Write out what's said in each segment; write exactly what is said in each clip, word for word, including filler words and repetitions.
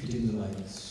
to dim the lights.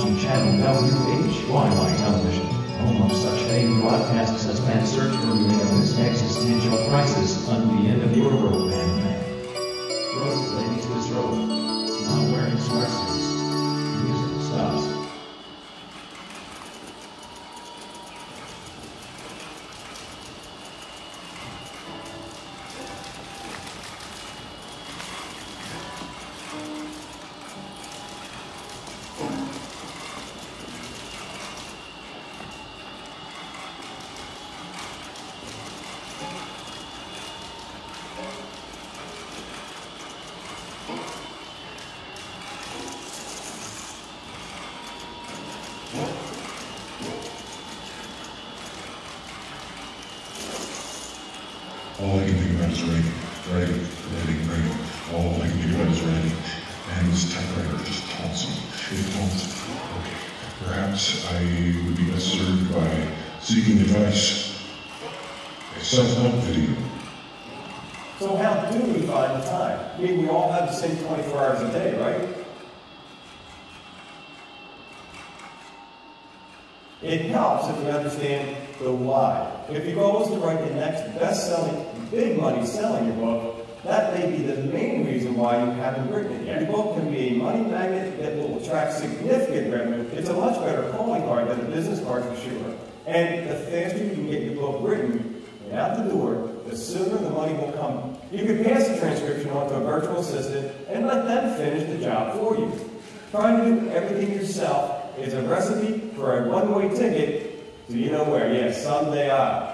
watching channel W H Y Y Television, home of such fame broadcasts as Man Search for Meaning of This Existential Crisis on the End of Your Rope and Man. Rope lady to his rope, not wearing sweatsuits. Music stops. All I can think about is raining, raining, raining, raining. All I can think about is raining. And this typewriter just taunts me. It taunts me. Okay, perhaps I would be best served by seeking advice. A self-help video. So how do we find the time? I mean, we all have the same twenty-four hours a day, right? It helps if you understand the why. If your goal is to write the next best-selling, big money selling your book, that may be the main reason why you haven't written it yet. Your book can be a money magnet that will attract significant revenue. It's a much better calling card than a business card for sure. And the faster you can get your book written and out the door, the sooner the money will come. You can pass the transcription on to a virtual assistant and let them finish the job for you. Trying to do everything yourself is a recipe for a one-way ticket to you know where. Yes, someday I.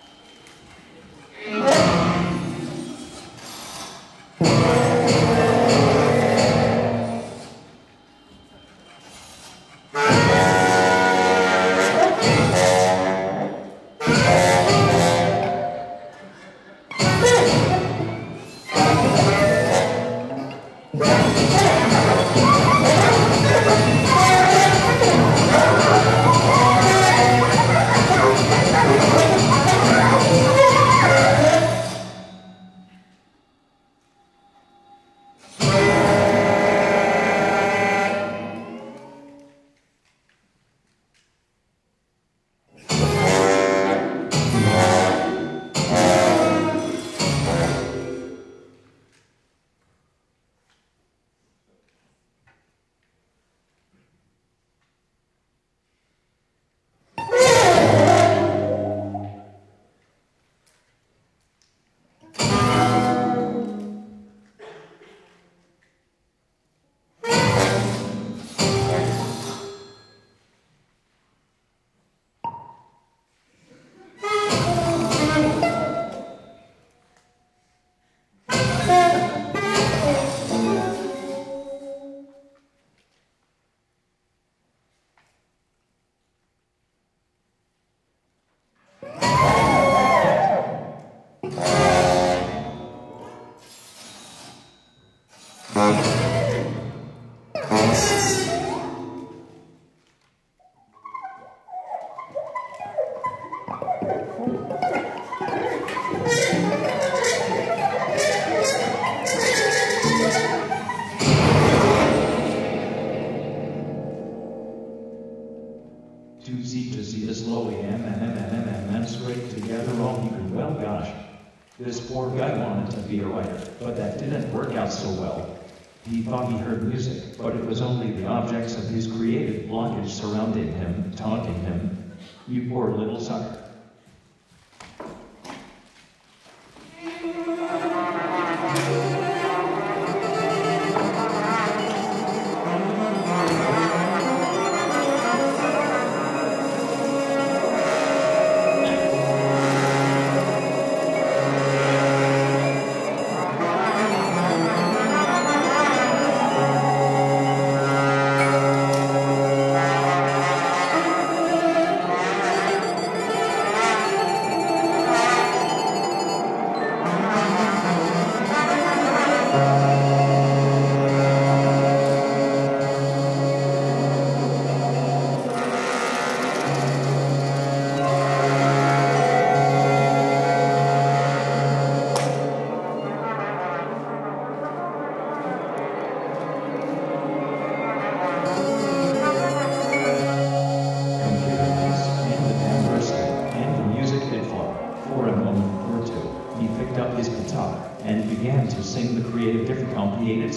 Two Z to Z to slowly M and M and M and M straight together all you can. Well, gosh. This poor guy wanted to be a writer, but that didn't work out so well. He thought he heard music, but it was only the objects of his creative blockage surrounding him, taunting him. You poor little sucker.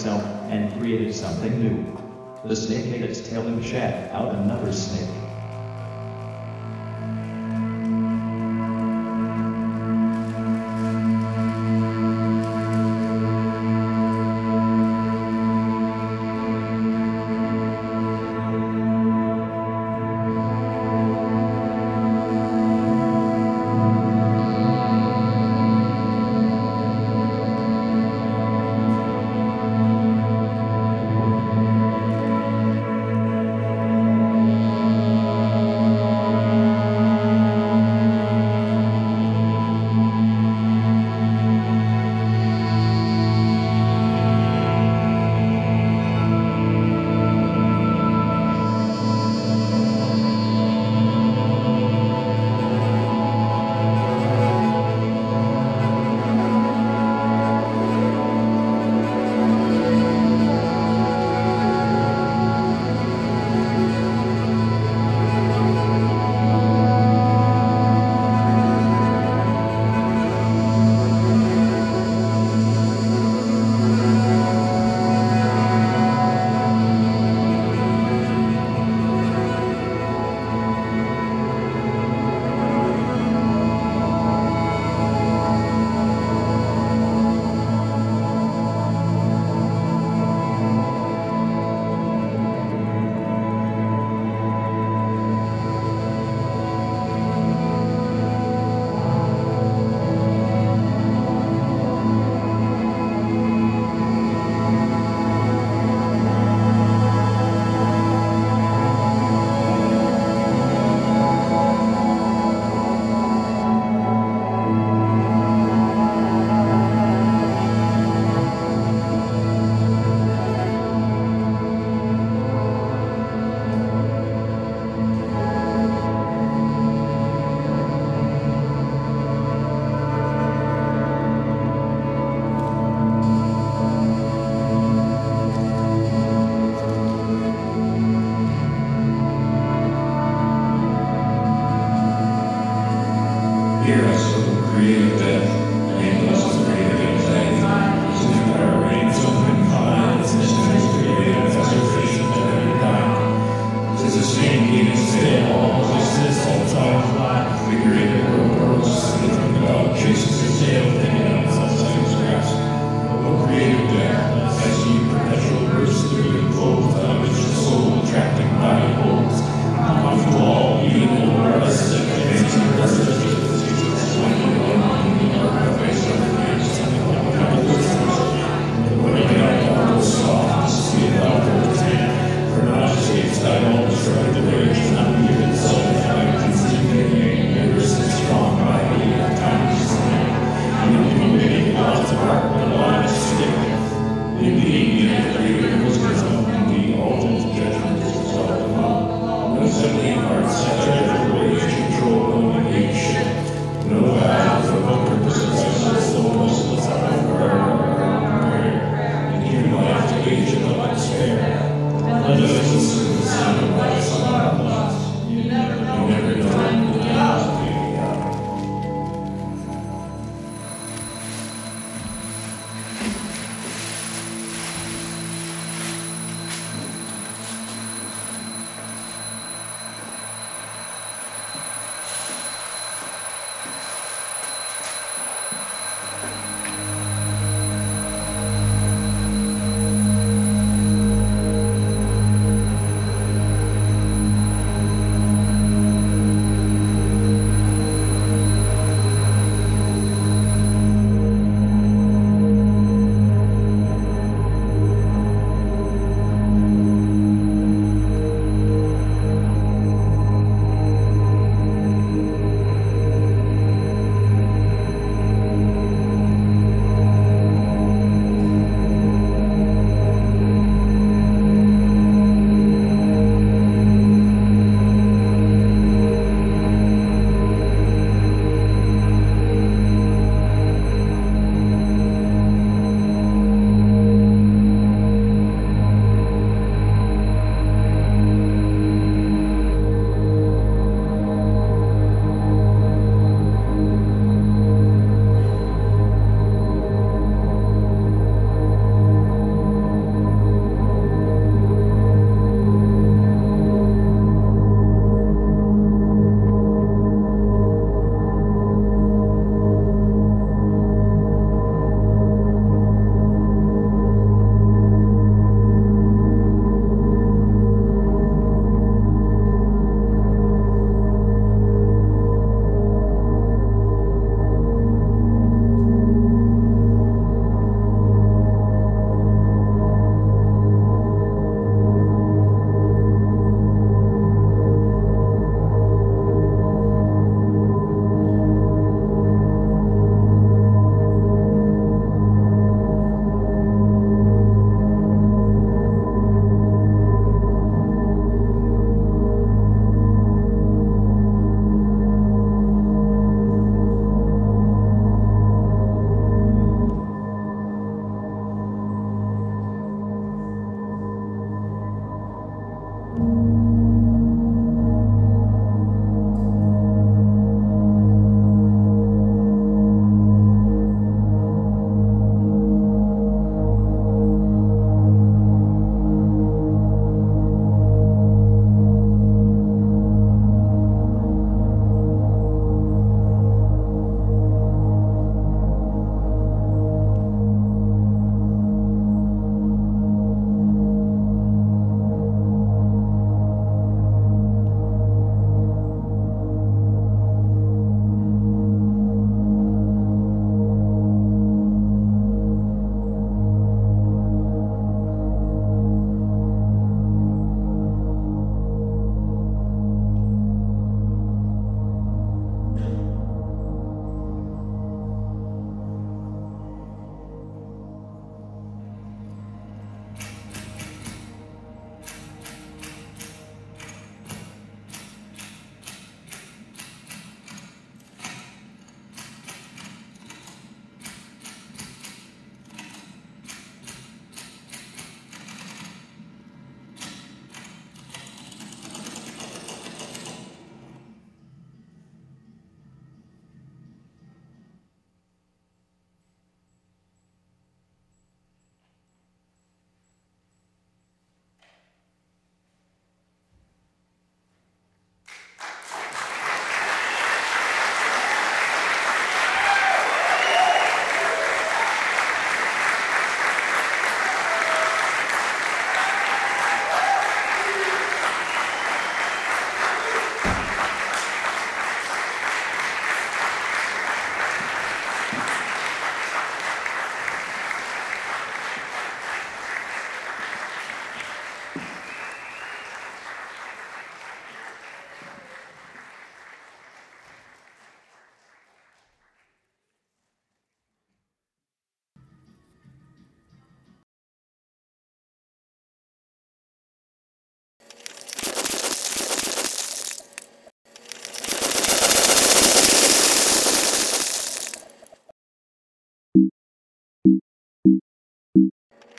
itself and created something new. The snake ate its tail and shat out another snake.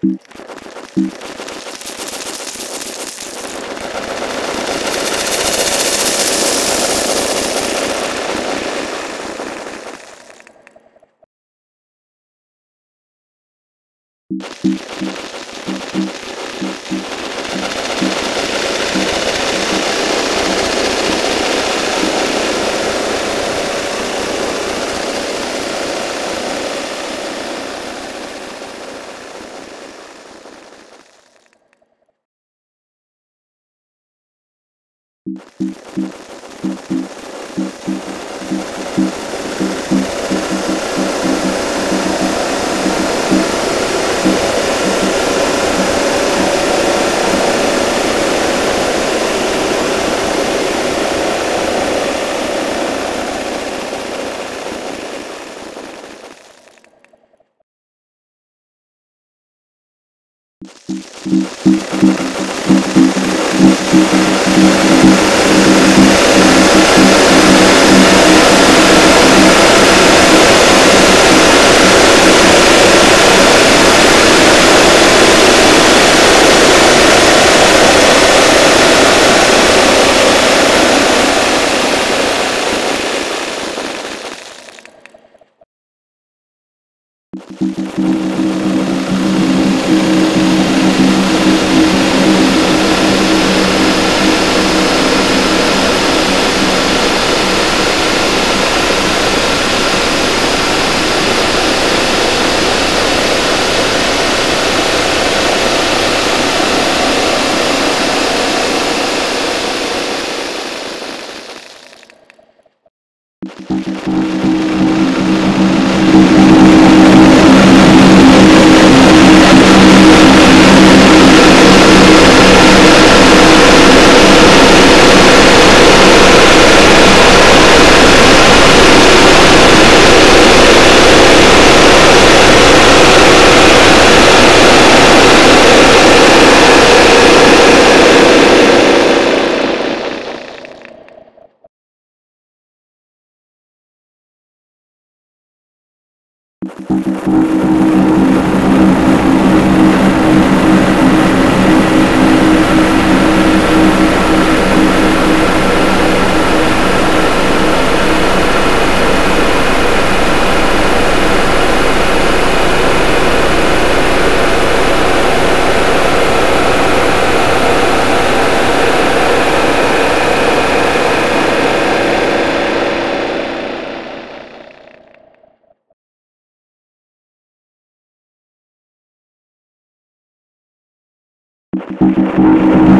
You